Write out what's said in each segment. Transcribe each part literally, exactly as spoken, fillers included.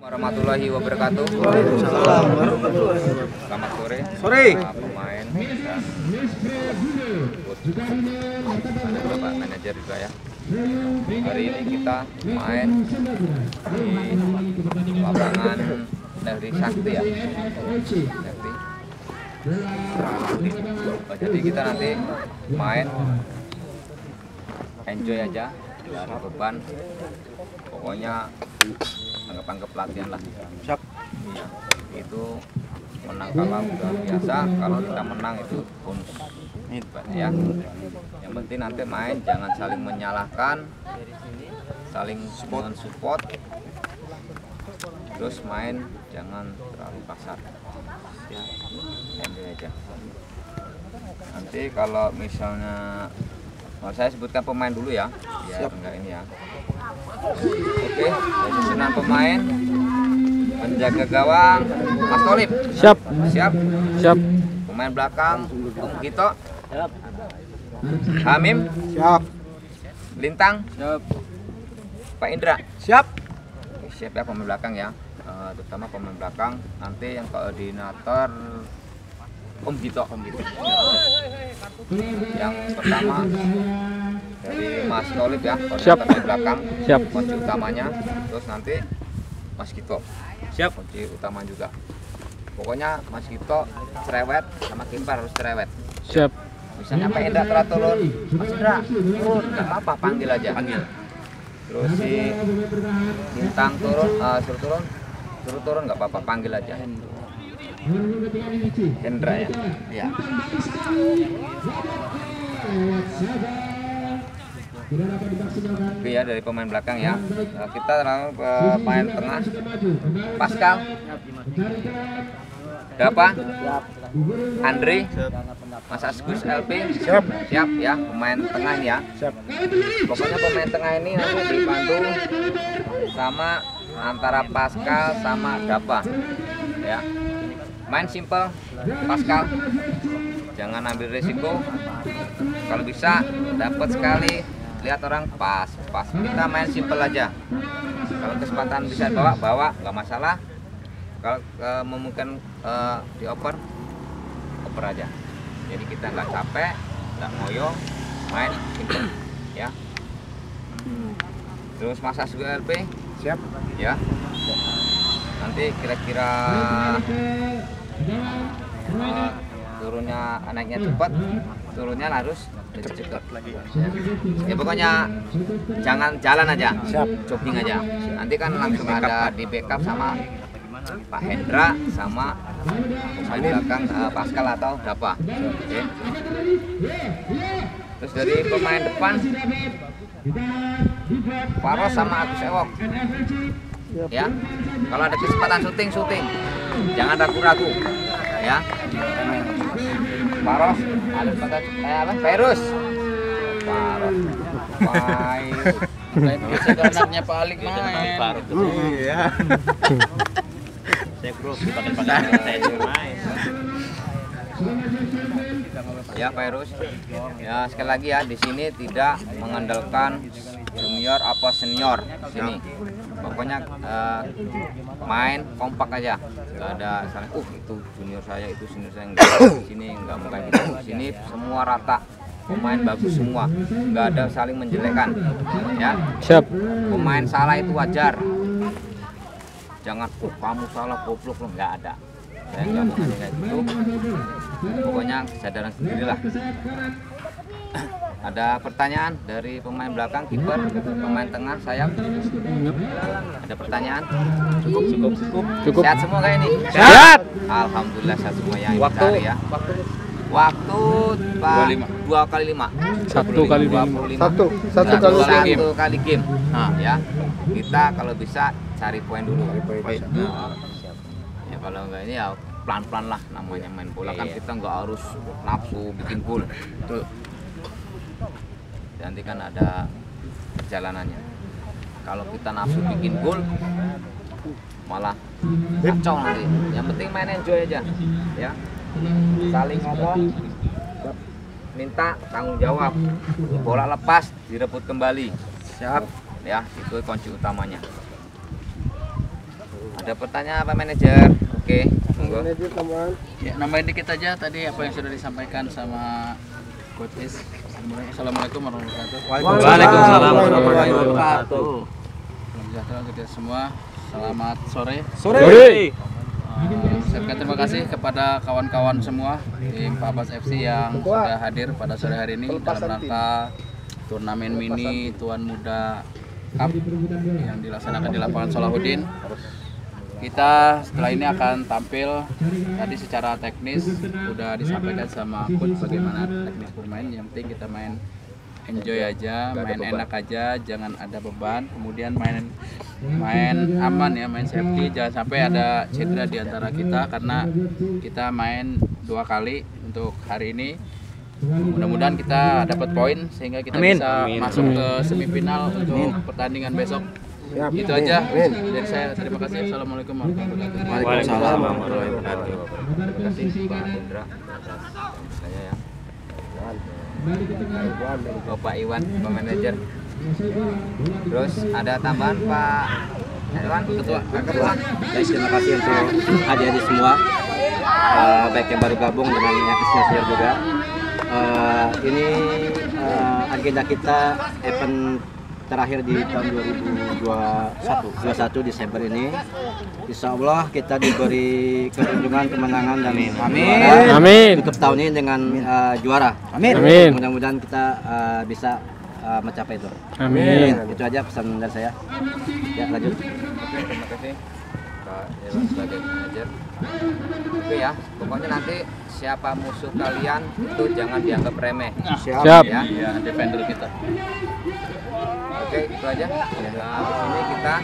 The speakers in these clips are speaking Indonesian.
Warahmatullahi wabarakatuh. Waalaikumsalam warahmatullahi wabarakatuh. Selamat sore. Sore. Para pemain dan ada Bapak manajer juga ya. Hari ini kita main di lapangan Negeri Sakti ya. Negeri. Oh, jadi kita nanti main enjoy aja, nggak ada beban. Pokoknya anggap-anggap latihan lah. Siap. Iya. Itu menang kalah udah biasa, kalau kita menang itu bonus. Ya. Yang penting nanti main jangan saling menyalahkan, saling support, terus main jangan terlalu kasar. Ya. Enjoy aja. Nanti kalau misalnya, mau saya sebutkan pemain dulu ya, biar enggak ini ya. Oke, dari susunan pemain, penjaga gawang Mas Tolib. Siap. Siap. Siap. Pemain belakang Om Gito. Siap. Hamim. Siap. Lintang. Siap. Pak Indra. Siap. Oke, siap ya pemain belakang ya. Uh, terutama pemain belakang. Nanti yang koordinator Om Gito. Om Gito. Yang pertama dari Mas Tolib ya, koordinator di belakang. Siap. Kunci utamanya. Terus nanti Mas Gito. Siap. Kunci utama juga. Pokoknya Mas Gito cerewet sama kiper harus cerewet. Siap. Misalnya Pak Indra telah turun, Mas Indra turun, nggak apa-apa, panggil aja. Panggil. Terus si Bintang turun, uh, suruh turun, suruh turun nggak apa-apa, panggil aja. Hendra ya. Iya. Oke ya, dari pemain belakang ya. Nah, kita lalu pemain tengah. Pascal. Dapa. Andre. Mas Asgus L P. Siap. Siap ya, pemain tengah ya. Siap. Pokoknya pemain tengah ini nanti dipandu sama antara Pascal sama Dapa. Ya. Main simple, Pascal. Jangan ambil risiko. Kalau bisa dapat sekali, lihat orang pas, pas. Kita main simple aja. Kalau kesempatan bisa bawa, bawa, nggak masalah. Kalau uh, memungkinkan uh, dioper, oper aja. Jadi kita nggak capek, nggak ngoyo, main simple, ya. Terus Mas Asgus L P, Siap. ya. Nanti kira-kira uh, turunnya naiknya cepat, turunnya harus cepat lagi. Ya pokoknya jangan jalan aja, Siap. jogging aja. Nanti kan langsung ada di backup sama Pak Hendra sama pemain belakang uh, Pascal atau Dapa. Oke. Terus dari pemain depan Faros sama Agus Ewok. Ya, kalau ada kesempatan syuting syuting, jangan ragu-ragu. Ya. Faros, ada kesempatan eh, apa? Virus. Faros. Main. Itu anaknya Pak Alik main. Iya. Saya bro, dipakai-pakai saya main. Ya Virus. Ya sekali lagi ya, di sini tidak mengandalkan junior apa senior sini. Pokoknya uh, main kompak aja, nggak ada saling. Uh itu junior saya, itu senior saya, enggak. Di sini nggak mau kayak gitu. Di sini semua rata, pemain bagus semua, nggak ada saling menjelekkan. Ya. Siap. Pemain salah itu wajar. Jangan, oh kamu salah, goblok lo, nggak ada. Saya nggak mau kayak gitu. Pokoknya kesadaran sendirilah. Ada pertanyaan dari pemain belakang, kiper, pemain tengah, sayap. Ada pertanyaan? Cukup, cukup, cukup. Cukup. Sehat semua kayak ini? Sehat. Alhamdulillah sehat semua yang Waktu, dicari ya. waktu Waktu Pak, dua kali lima. Satu kali dua lima. puluh lima. Satu. Satu Satu kali kali game. Satu kali game. Nah, ya. Kita kalau bisa cari poin dulu. Nah, ya kalau enggak ini ya pelan-pelan lah, namanya main bola kan kita nggak harus nafsu bikin gol. Betul. Nanti kan ada perjalanannya. Kalau kita nafsu bikin gol, malah kacau nanti. Yang penting main enjoy aja, ya. Saling ngomong, minta tanggung jawab. Bola lepas direbut kembali. Siap, ya. Itu kunci utamanya. Ada pertanyaan Pak Manajer? Oke, monggo. Ya, nambahin dikit aja tadi apa yang sudah disampaikan sama Coach Is. Assalamualaikum warahmatullahi wabarakatuh. Waalaikumsalam warahmatullahi wabarakatuh. Salam sejahtera untuk kita semua. Selamat sore. Sore. Uh, saya ucapkan terima kasih kepada kawan-kawan semua tim Pak Bas F C yang sudah hadir pada sore hari ini dalam rangka turnamen mini Tuan Muda Cup yang dilaksanakan di lapangan Salahuddin. Kita setelah ini akan tampil tadi secara teknis udah disampaikan sama coach bagaimana teknis bermain. Yang penting kita main enjoy aja, main enak aja, jangan ada beban. Kemudian main main aman ya, main safety, jangan sampai ada cedera di antara kita karena kita main dua kali untuk hari ini. Mudah-mudahan kita dapat poin sehingga kita Amin. bisa Amin. masuk ke semifinal untuk pertandingan besok. Ya, Itu aja dari saya. Terima kasih. Assalamualaikum warahmatullahi wabarakatuh. Waalaikumsalam warahmatullahi wabarakatuh. Terima kasih Pak Indra atas saya ya. Oh, Pak Iwan, Pak Manajer. Terus ada tambahan Pak Iwan, Ketua. Ketua. Baik, terima kasih untuk adik-adik semua, uh, baik yang baru gabung dengan yang senior juga. Uh, ini uh, agenda kita event terakhir di tahun dua ribu dua puluh satu Desember ini. Insya Allah kita diberi keuntungan, kemenangan dan juara. Amin. Tutup tahun ini dengan uh, juara. Amin. Amin. Mudah-mudahan kita uh, bisa uh, mencapai itu. Amin. Itu aja pesan dari saya. Ya, lanjut. Oke, terima kasih Pak Iwan sebagai manajer. Oke ya, pokoknya nanti siapa musuh kalian itu jangan dianggap remeh. Siap. Ya. Ya, defender kita. Oke, itu aja. Nah, ini kita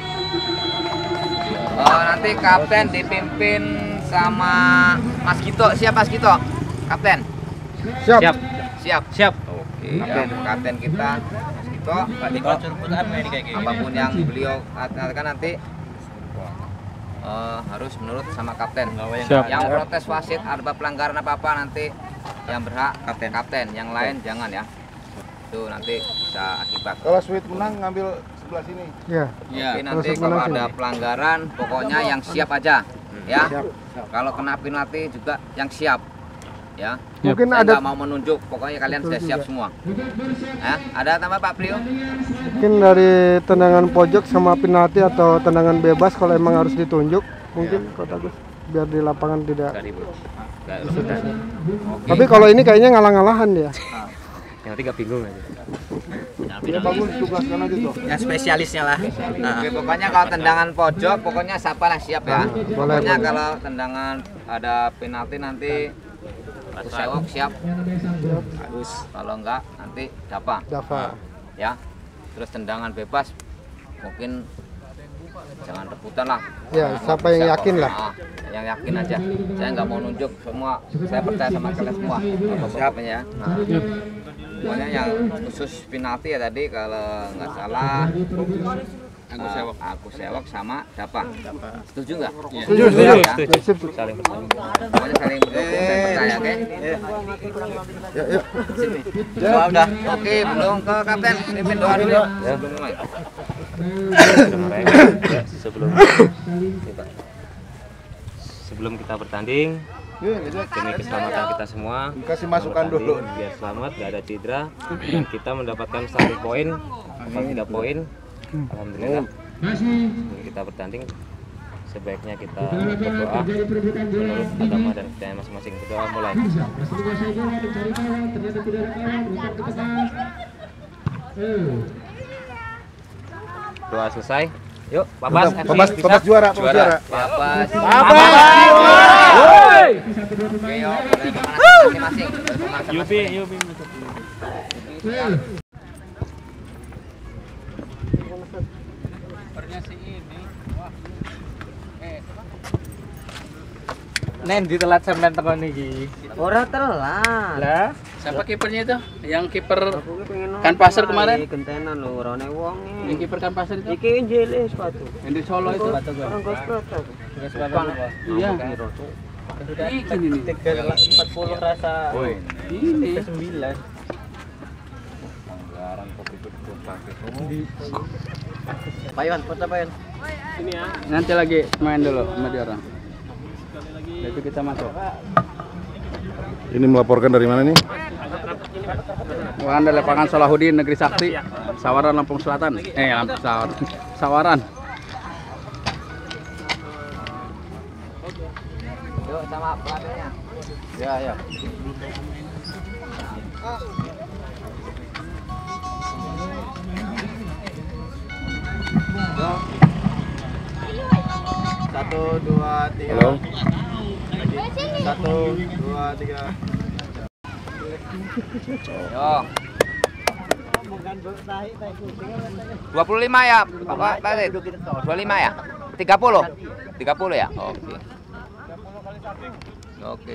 oh, nanti kapten dipimpin sama Mas Gito. Siap Mas Gito? Kapten? Siap. Siap. Siap. Siap. Oke, ya, kapten kita Mas Gito. Apapun yang beliau katakan nanti eh, harus menurut sama kapten. Siap. Yang protes wasit ada pelanggaran apa-apa nanti yang berhak kapten. Kapten, yang lain jangan ya. Itu nanti bisa akibat. Kalau Sweet menang ngambil sebelah sini. Ya. Oke, nanti kalau ada pelanggaran pokoknya yang siap aja ya. Kalau kena penalti juga yang siap ya. Mungkin Saya ada nggak mau menunjuk, pokoknya kalian sudah siap semua ya. Ada tambah Pak Prio? mungkin dari tendangan pojok sama penalti atau tendangan bebas kalau emang harus ditunjuk mungkin Kota Gus biar di lapangan tidak. Tapi kalau ini kayaknya ngalah-ngalahan dia. Yang tiga bingung aja. Ya bagus, tugaskan aja tuh. Yang spesialisnya lah. Oke, pokoknya kalau tendangan pojok pokoknya siapa lah siap ya. boleh, Pokoknya boleh. kalau tendangan ada penalti nanti aku sewok siap. Bagus. Kalau enggak nanti dapa. Dava. Ya. Terus tendangan bebas mungkin jangan rebutan lah. Ya, siapa yang yakin lah. Ah, yang yakin aja. Saya nggak mau nunjuk semua. Saya percaya sama kalian semua. Siapa ya? Nah, pokoknya yang khusus penalti ya tadi kalau nggak salah aku sewok, aku sewok sama Dapa. Setuju nggak? Setuju, setuju. Ya. Sip, sip. Saling Pokoknya saling mendukung, saya percaya, oke? Sini. Doa udah. Oke, belum ke kapten. Pimpin doa dulu. Ya. Sebelum mulai. Ya, sebelum sebelum kita bertanding demi keselamatan kita semua Kasih masukan dulu. biar selamat, gak ada cedera, dan kita mendapatkan satu poin atau tiga poin. Alhamdulillah sebelum kita bertanding sebaiknya kita berdoa menurut agama dan kepercayaan masing-masing. Berdoa mulai. Doa selesai. Yuk, Babas, F C Babas, bisa. babas juara, babas juara. Bapas. Babas. Oke, yuk. Boleh kemana masing-masing. Boleh kemana Yupi, masing-masing. Yupi. Nen ditelat sampean tekan iki. Ora telat. Lah, siapa kipernya itu? Yang kiper Kan Pasar kemarin? Gentenan lho, ora ono wong. Yang kiper Kan Pasar itu? Iki njele sepatu. Yang di Solo itu? Orang kos sepatu. Iya. Ini nih. empat puluh rasa. Ini. sembilan. Anggaran kopi tutup pakai. Pak Iwan, foto Pak Iwan. Nanti lagi main dulu sama dia orang. Itu kita masuk. Ini melaporkan dari mana nih? Bukan dari lapangan Salahuddin Negeri Sakti, Sawaran Lampung Selatan. Eh, Lampung Sawaran. Sawaran. Yuk sama pelatihnya. Ya, ya. Satu, dua, tiga. Halo. Satu, dua, tiga. Yo. dua puluh lima ya, Pak Basit? dua puluh lima ya? tiga puluh? tiga puluh ya? Oke. Oke.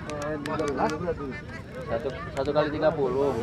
Satu, satu kali tiga puluh.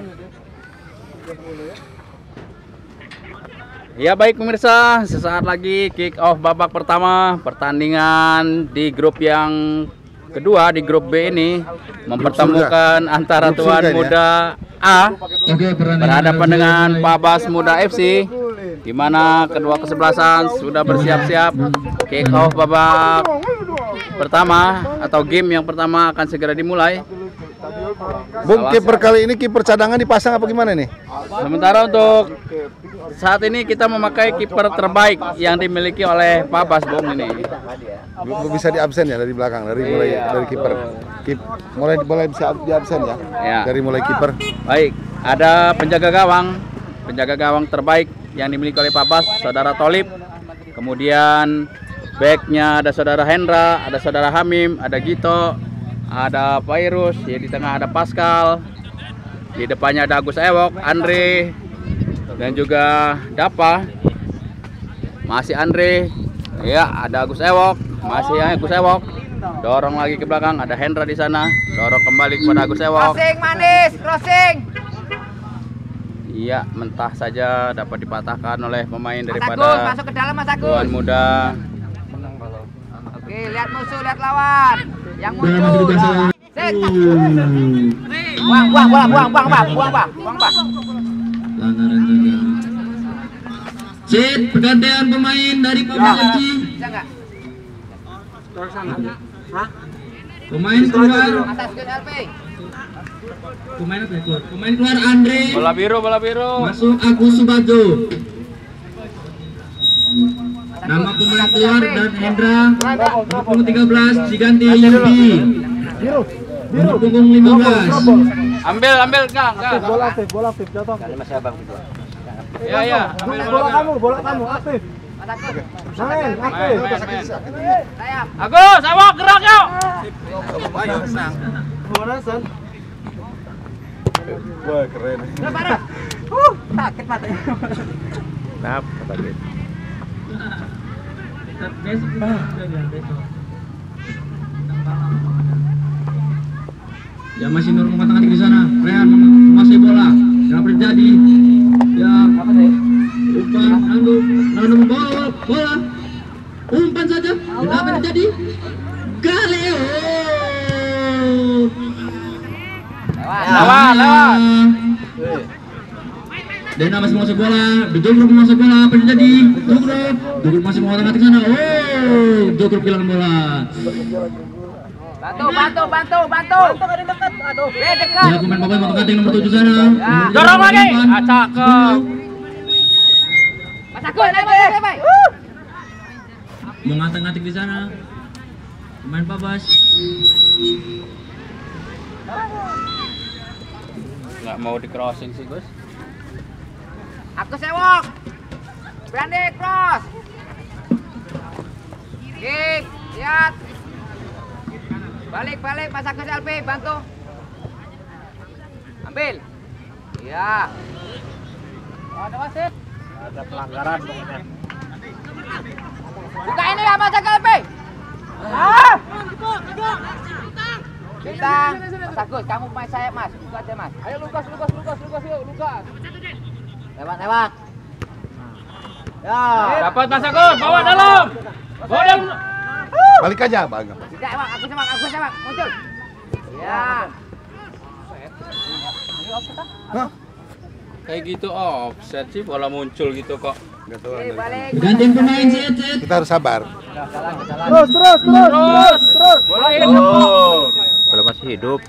Ya baik pemirsa, sesaat lagi kick off babak pertama pertandingan di grup yang kedua, di grup B ini mempertemukan antara Grup Tuan surga ini ya? Muda A berhadapan dengan Pabas Muda F C, di mana kedua kesebelasan sudah bersiap-siap. Kick off babak pertama atau game yang pertama akan segera dimulai. Bung, kiper kali ini kiper cadangan dipasang apa gimana nih? Sementara untuk saat ini kita memakai kiper terbaik yang dimiliki oleh Pabas, Bung, ini. Bu- Bisa di absen ya dari belakang, dari mulai Iya, dari kiper. Kip, mulai mulai bisa di absen ya. Ya. Dari mulai kiper. Baik, ada penjaga gawang, penjaga gawang terbaik yang dimiliki oleh Pabas, Saudara Tolib. Kemudian backnya ada Saudara Hendra, ada Saudara Hamim, ada Gito, ada Pairus, ya di tengah ada Pascal, di depannya ada Agus Ewok, Andre, dan juga Dapa. Masih Andre, ya ada Agus Ewok, masih Agus Ewok. Dorong lagi ke belakang, ada Hendra di sana, dorong kembali kepada Agus Ewok. Crossing manis, crossing. Iya, mentah saja dapat dipatahkan oleh pemain Mas Agus, daripada masuk ke dalam Mas Agus. Tuan Muda. Oke, lihat musuh, lihat lawan. Yang muncul. Set. Buang, buang, buang, buang, buang, buang, buang, buang, buang, buang. Sit, pergantian pemain dari Pabas F C. Bisa nggak? Pemain keluar. Mas Agus L P. Pemain apa ya keluar? Pemain keluar Andre. Bola biru, bola biru. Masuk Agus Subagio. Nama pemain keluar dan Hendra. Nomor punggung tiga belas diganti Yudi. Nomor punggung lima belas. Ambil, ambil, Kang. Kang. Bola aktif, bola aktif, jatuh. Ya, ya. Ambil Bola bola. kamu, bola kamu aktif. Mas Agus. Main, Main, aktif. main, main. Sayap. Agus, awak gerak yuk. Pemanasan. Wah, keren. Udah parah. Uh, sakit matanya. Tap, tadi. Ya masih nurung tangan di sana. Rehan menguasai bola. Yang terjadi ya umpan anu anu bola bola umpan saja. Dan apa yang terjadi? Galeo. Lawan, lawan. Dena masih menguasai bola, Jogrok menguasai bola, apa yang terjadi? Jogrok, Jogrok masih menguasai ke sana. Oh, Jogrok kehilangan bola. Bantu, bantu, bantu, bantu. Bantu ada dekat. Aduh, eh dekat. Ya pemain Pabas mau kating nomor tujuh sana. Nomor Dorong lagi. delapan. Ah, cakep. Mas Agus, naik, naik, naik, naik. Mau ngatik-ngatik di sana. Pemain Pabas. Nggak mau di crossing sih, Gus. Aku sewok. Berani cross. Kick, lihat. Balik, balik, Mas Agus L P, bantu. Ambil. Iya. Ada wasit. Ada pelanggaran pokoknya. Buka ini ya Mas Agus L P. Ah. Bintang. Mas Agus, kamu main sayap Mas. Buka aja Mas. Ayo Lukas, Lukas, Lukas, Lukas, yuk, Lukas. Lewat, lewat. Ya. Dapat Mas Agus, bawa dalam. Bawa dalam. Balik aja, Bang. Tidak, Bang. Aku sama, aku sama. Muncul. Ya. Kayak gitu offset sih, bola muncul gitu kok. Gantiin pemain Zed, Zed. Kita harus sabar. Terus, terus, terus, terus, terus. Kalau masih hidup.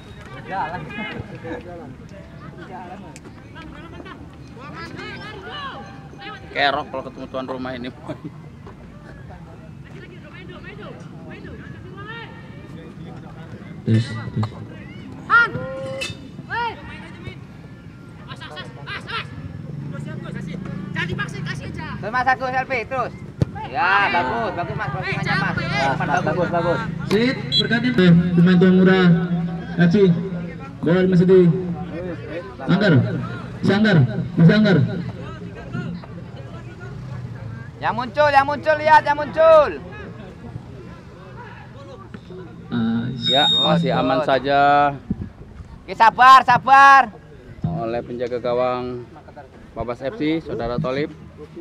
Kerok kalau ketemu tuan rumah ini. Terus, terus. Terus Mas Agus selfie terus. Ya, bagus, bagus Mas, bagus Mas. Mas, bagus, bagus. Zed, berganti eh, pemain tuan muda F C. Gol masih di Anggar. Si Anggar, masih Anggar. Yang muncul, yang muncul lihat, yang muncul. Ah, Ya, masih aman saja Oke, sabar, sabar. oleh penjaga gawang Babas F C, Saudara Tolib.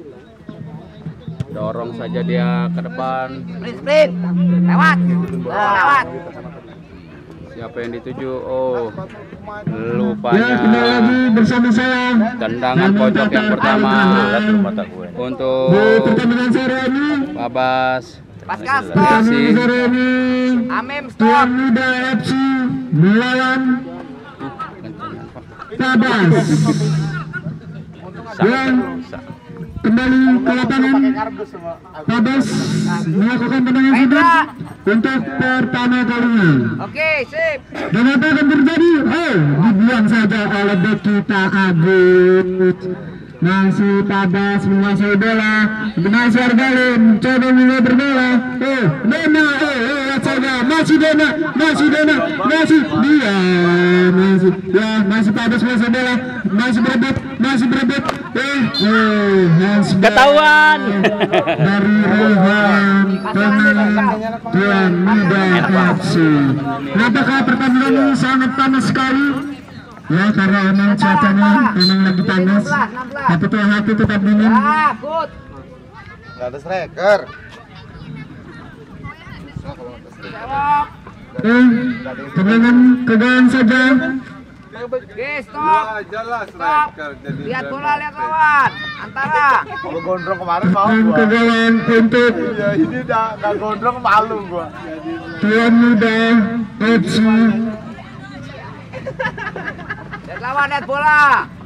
Dorong saja dia ke depan. Sprint, sprint. Lewat. Nah, lewat. Siapa yang dituju? Oh, ya, lupanya kembali lagi bersama saya. tendangan pojok yang pertama untuk Di pertandingan sore ini, Pascal Babas F C. pertandingan sore ini, Amim Tuan stop. Muda F C melawan Babas. Yang kembali ke lapangan, Babas melakukan tendangan sudut untuk pertama kalinya. Oke, sip. Dan apa akan terjadi? Oh, dibuang saja oleh bek kita Agus. Masih Babas menguasai bola. Nasir Galim coba mulai berbola. Oh, Dona, oh, lihat saja. Masih Dona, masih Dona, masih dia, masih, ya, masih Babas masih bola, masih berebut, masih berebut. Eh, eh, Ketahuan. dari Rehan pemain Tuan Muda F C. Apakah pertandingan ini sangat panas sekali? Ya, karena emang cuacanya memang lagi panas. Tapi tuh hati tetap dingin. Ah, good. Nggak ada striker. Jawab. Eh, tendangan ke gawang saja. Oke, stop. Stop. Lihat bola, lihat lawan. Antara. Kalau gondrong kemarin mau Dan ke gawang untuk Ya ini udah nggak gondrong malu gua. Tuan Muda F C. Lihat lawan, lihat bola.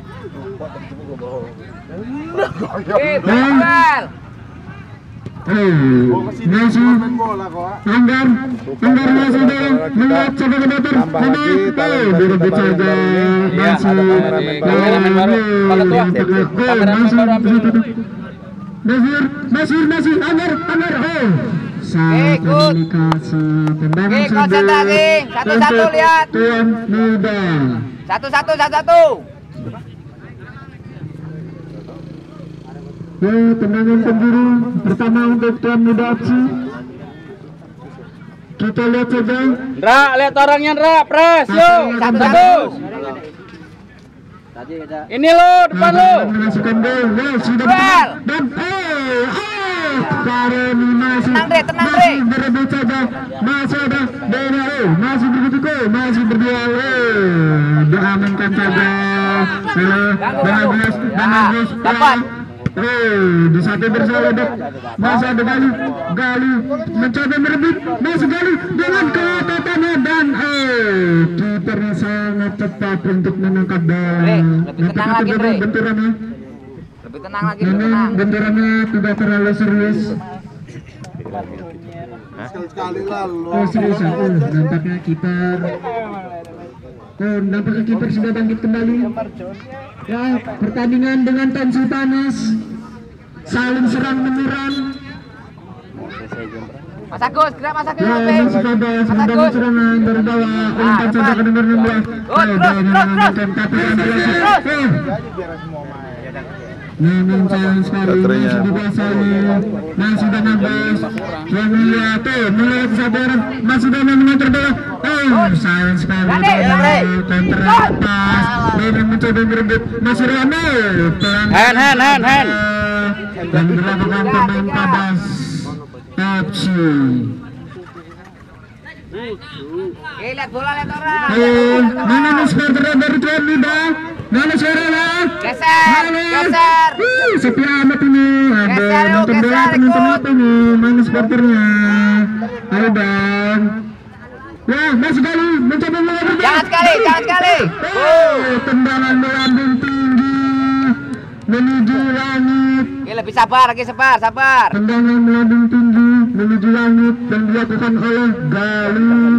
Oke, bel. Eh, masih Bola kok. Anggar, Anggar masih dalam melihat coba ke motor, lagi, eh, direbut saja, Iya, masih, ada di kameramen baru. Pak Ketua, kameramen baru ambil dulu. Masih, masih, masih, Anggar, Anggar, oh, saat Oke, good. komunikasi, tendangan Oke, sudut konsentrasi. Satu-satu, untuk lihat. Tuan Muda. Satu-satu, satu-satu. Ya, tendangan penjuru pertama untuk Tuan Muda F C. Kita lihat saja. Ndra, lihat orangnya Ndra, pres, yuk, bagus. Ini lo, depan lo. Memasukkan gol, gol sudah Bel. dan oh, oh, Kareni masih Tenang, Dre, tenang, Dre. masih berebut saja, masih ada Dena, oh, masih begitu gol, masih berdua, oh, diamankan saja oleh Ganggu, Bang ganggu. Agus, Ya, Bang Agus, dapat. Oh, di satu bersama dek, masih ada Gali, Gali mencoba merebut, masih Gali dengan keototannya dan oh, kipernya sangat tepat untuk menangkap bola. Dre, lebih tenang Apakah lagi, terjadi Dre. benturannya? Lebih tenang lagi, lebih Memang tenang. benturannya tidak terlalu serius. Sekali lalu. Oh serius, oh, nampaknya kiper. Oh, nampaknya kiper sudah bangkit kembali. Ya, pertandingan dengan tensi panas, saling serang menyerang. Mas Agus, gerak Mas Agus. Ya, Oke. masih ada Mas sedang Agus. serangan dari bawah. Umpan depan. saja ke nomor enam belas. Terus, Oh, terus, dia terus, mengamankan, terus. tapi yang berhasil. Terus. Eh, memang sayang sekali Baterainya. masih dikuasai, masih ada nafas. Yang melihat tuh, melihat saudara masih ada mengatur bola. Oh, sayang sekali. Gade, gade. Kontra pas, memang mencoba merebut. Masih Rame. Hand, hand, hand, hand. Dan dilakukan pemain Babas F C. Oke, lihat bola, lihat orang. Eh, mana nih skor terakhir dari Tuan Muda? Mana suaranya? Geser, geser. Uh, sepi amat ini. Ada Geser, yuk, nonton bola, geser, penonton ikut. apa nih? Mana supporternya? Ayo bang. Ya, masih kali mencoba melawan. Jangan sekali, jangan sekali. Oh, tendangan melambung tinggi menuju langit. Oke, lebih sabar, lagi sabar, sabar. Tendangan melambung tinggi menuju langit yang dilakukan oleh Galih.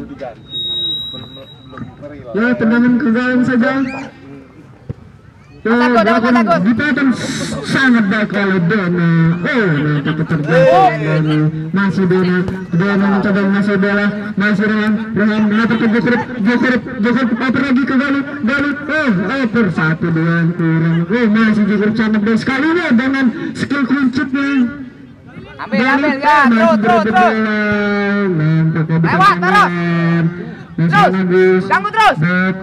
Ya, tendangan ke gawang saja. Ya, Mas Agus, Mas Agus. dipotong sangat baik oleh Dona. Oh, nanti keterjadi. Masih Dona, Dona mencoba masih bola, masih Rehan, Rehan melapor ke Jokrip, Jokrip, Jokrip oper lagi ke Galih, Galih. Oh, oper satu dua kurang. Oh, masih Jokrip sangat baik sekali ya dengan skill kuncitnya. Ambil, ambil, ya, terus, terus, terus. Lewat, terus. Terus, ganggu terus.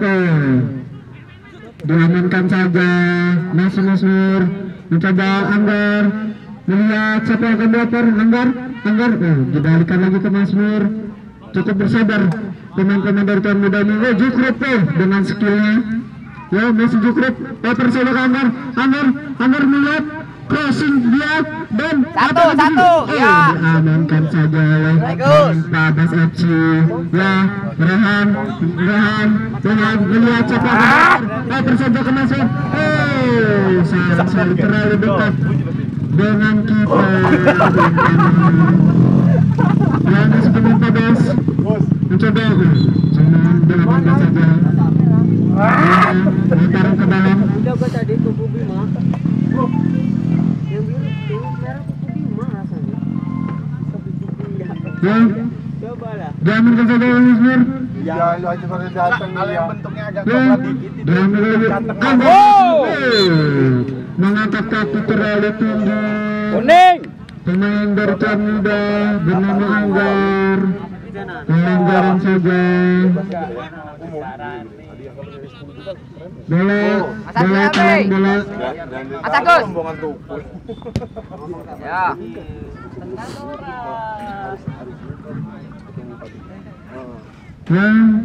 Diamankan saja. Masih Mas Nur mencoba Anggar, melihat siapa yang akan dioper. Anggar, Anggar, oh, dibalikan lagi ke Mas Nur. Cukup bersabar pemain-pemain dari Tuan Muda ini. Oh, Jukrip oh, dengan skillnya. Ya, masih Jukrip. Oper saja ke Anggar, Anggar, Anggar melihat crossing dia dan Satu, satu, oh, ya. diamankan saja oleh Bagus. Pabas F C. Ya, Rehan, Rehan, Rehan melihat siapa yang oh, saja ke Mas. Oh, sangat sekali terlalu dekat dengan kita. Ya, masih pemain Pabas mencoba, oh, cuman diamankan saja. Ya, ditaruh ke dalam. Ya, jangan ke saja Mas Nur. Ya, aja pada datang kalau yang bentuknya agak Ya, coklat dikit. jangan lagi. Oh. Mengangkat kaki terlalu tinggi. Kuning. Pemain dari Tuan Muda bernama Anggar. Pelanggaran saja. Bola, Mas bola, Agus, tangan bola. Mas Agus. Rombongan tukul. Ya. Ya.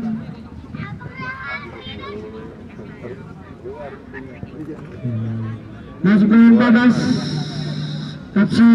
Masuk ke Pabas F C.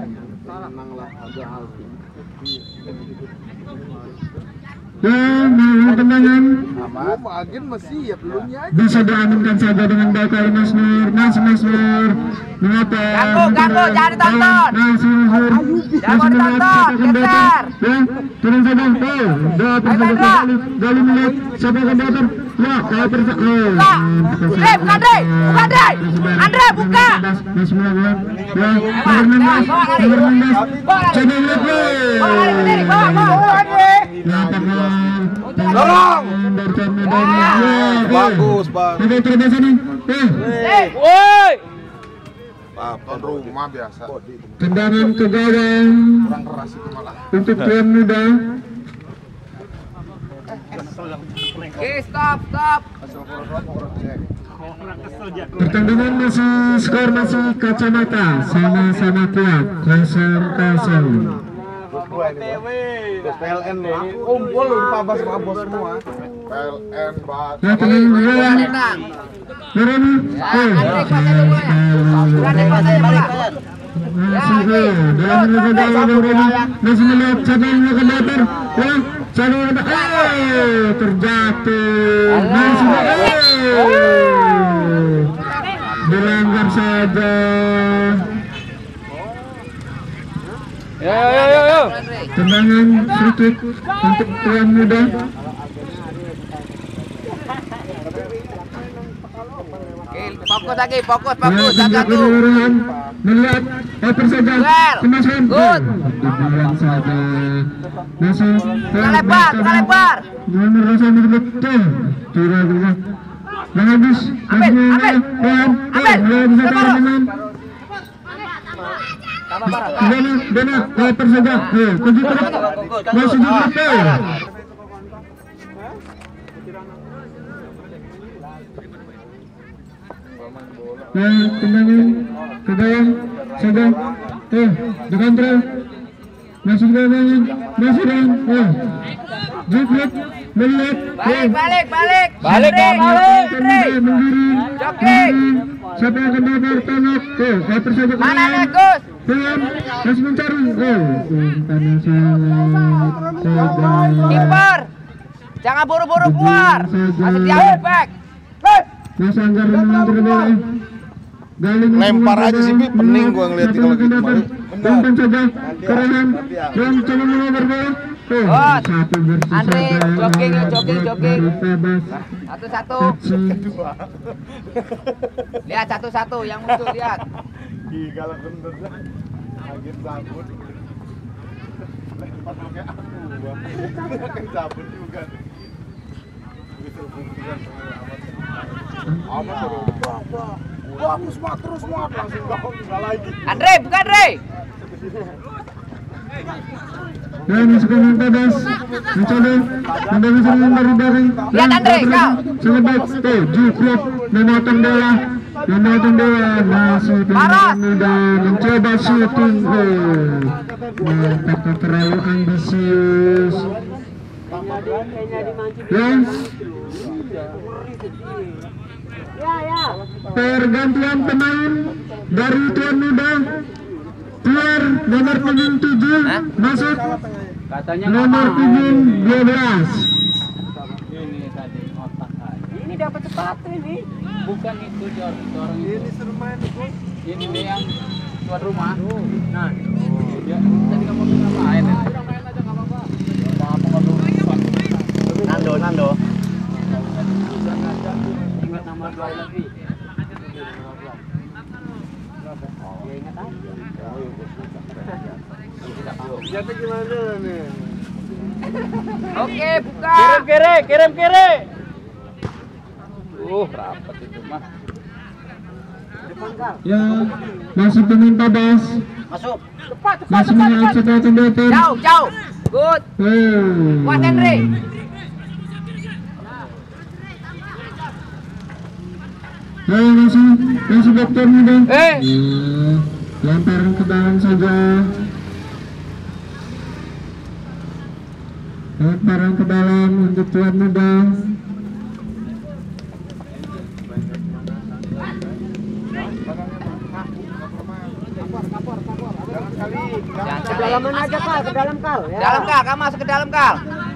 Ya, mau tendangan Agen masih ya belumnya aja. bisa diamankan saja dengan baik oleh Mas Nur. Masih Mas Nur mengapa? Ganggu, ganggu, jangan ditonton. Masih Mas Nur. Jangan Masih melihat ditonton, siapa yang geser. datang. Ya, turun saja. Oh, doa Ayo, persaja Indra. Gali. Gali melihat siapa yang datang. Ya, doa persaja. Oh, Buka. Andre, buka Andre. Buka Andre. Andre, buka. Masih melihat. Ya, Lewat, nomor enam belas. lewat, bawa lari. Nomor enam belas. Bawa lari. Coba lihat. Bawa lari sendiri, bawa, bawa, bawa Andre. Dorong. Dari Tuan Muda ini. Ya, Bagus, Bang. Ada terbiasa nih. Eh, Eh, woi. Tuan rumah biasa. tendangan ke gawang Kurang keras itu malah. untuk Tuan Muda. Oke, stop, stop. Pertandingan masih skor masih kacamata, sama-sama kuat, kosong kosong. P L N loh. Kumpul Pabas Pabos semua. P L N bat. Nah, tenang bola. Tenang. Mereka, oh, Andre, kuasai dulu ya. Andre, kuasai bola. masih oh, dalam menjaga gawang masih melihat siapa yang akan datang. Ya, siapa yang datang. Oh, terjatuh. Masih oh, dilanggar saja. Yo, yo, yo, yo. Tendangan free kick untuk Tuan Muda. Oke, fokus lagi, fokus, Ya, fokus. di Satu, belakang Rehan melihat oper saja. Well, Kemasukan. good. Dibilang saja. Masih. Kita lebar, kita lebar. Nomor rasa betul. Tidak bisa. Bagus. Ambil, ambil. Rehan. Ambil. Belum bisa Coba, teman-teman. Dana, Dana, oper saja. Eh, kunci terus. Masih di belakang. Ya, tendangan ke gawang saja. Eh, dikontrol. masih bermain, masih dan, oh, jukut, melihat, Balik, balik, balik. Balik, Andre, balik. Andre. Jogging. siapa yang akan dapat tolak, oh, cover saja ke Mana dalam. Agus? Tuan, masih mencari, oh, umpannya sangat tegas. Kiper. Jangan buru-buru keluar. Masih diambil back. Mas Anggar memang terbelah. Galing Lempar aja sih, Bi. Pening gua ngeliat kalau gitu, Mari. Umpan saja, kerehan, dan coba mengobar bola. Oh, Hot. satu bersisa. Andre, jogging, jogging, jogging. Bebas. Satu-satu. Touching. Lihat satu-satu yang muncul, lihat. Ih, galak bener dah. Kaget cabut. Lempar pakai aku gua. Kan cabut juga. Begitu bungkusan amat. Amat. Bagus banget terus banget langsung gol enggak lagi. Andre, buka Andre. Dan masukkan yang bebas. Mencoba mencoba serangan dari belakang. Lihat Andre, kau. Selebat, tuh, Jukrop memotong bola, memotong bola, masih pemain muda mencoba shooting. Oh, mantap, terlalu ambisius. Ya, pergantian pemain dari tuan muda keluar nomor punggung tujuh masuk nomor punggung dua belas. Ini dapat sepatu ini. Bukan itu Jor, orang ini suruh main. Ini nih yang tuan rumah. Nah, dia tadi kamu bilang main. Main aja enggak apa-apa. Nando, Nando. Ingat nama dua lagi. Jadi gimana nih? Oke, buka. Kirim kiri, kirim kiri. Uh, rapat itu mah. Ya, masih peminta bas. Masuk. Masih menyalip setelah tembakan. Jauh, jauh. Good. Oh. Kuat Andre. Ayo masih, masih dokter muda. Eh. Ya, lemparan ke dalam saja. Lemparan ke dalam untuk tuan muda. Kedalaman aja kal, ke dalam kal. Ya. Dalam kal, kamu masuk ke dalam kal.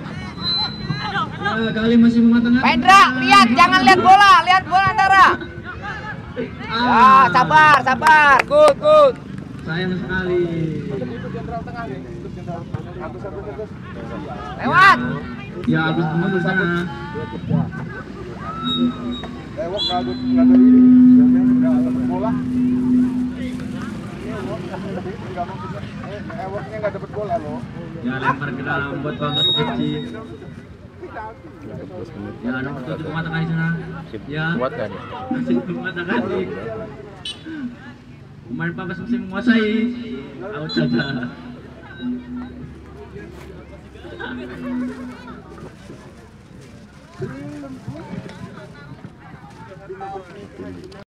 Ya, kali masih mematangkan. Pendra, lihat, jangan lihat bola, lihat bola antara. Ya, sabar, sabar. Good, good. Sayang sekali. Lewat. Ya, habis tunggu di sana. Lewat enggak ada enggak ada ini. Enggak ada bola. Enggak mau kita. Eh, ewoknya enggak dapat bola loh. Ya, lempar ke dalam buat Bambas F C. Ya, nomor tujuh mengatakan di sana. Ya. Kuat kan ya? Masih mengatakan di. Pemain Bambas masih menguasai. Out saja.